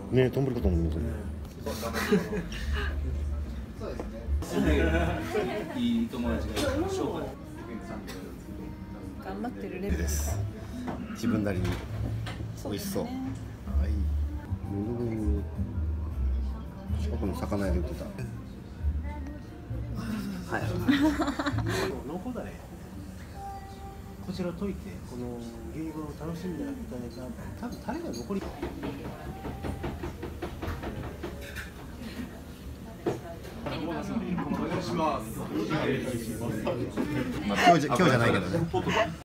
ね、トンボリかと思うんですよ。 いい友達がいる。 頑張ってるレベルです。自分なりに美味しそう。はい。近くの魚屋で売ってた。はい。 濃厚だね。こちらを溶いてこの牛肉を楽しんでいただいた多分タレが残り。 まあ今日じゃないけどね。